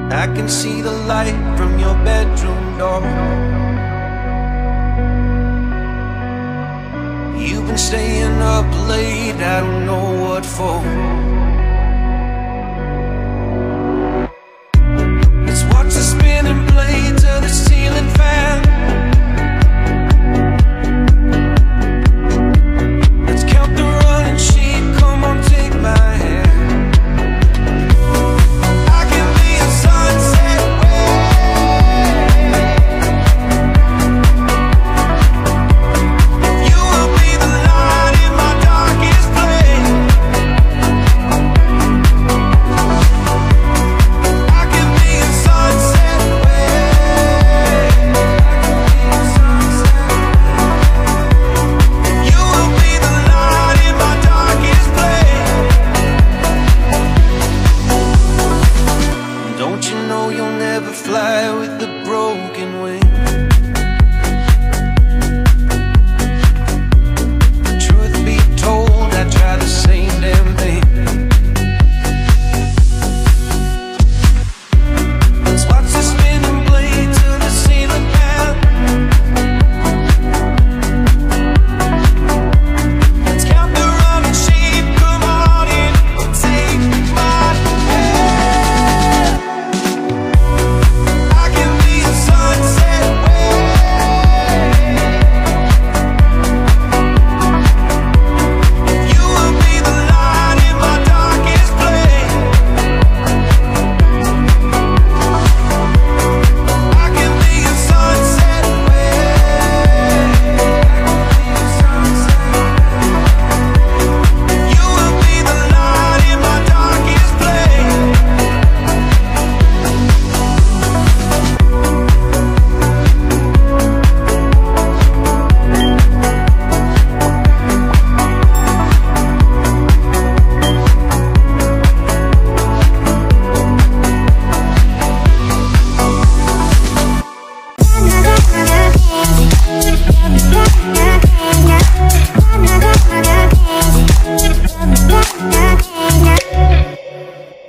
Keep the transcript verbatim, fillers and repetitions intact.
I can see the light from your bedroom door. You've been staying up late, I don't know what for. Let's watch the spinning blades of the ceiling fan. Let's count the running sheep, come on, take my hand. Don't you know you'll never fly with a broken wing?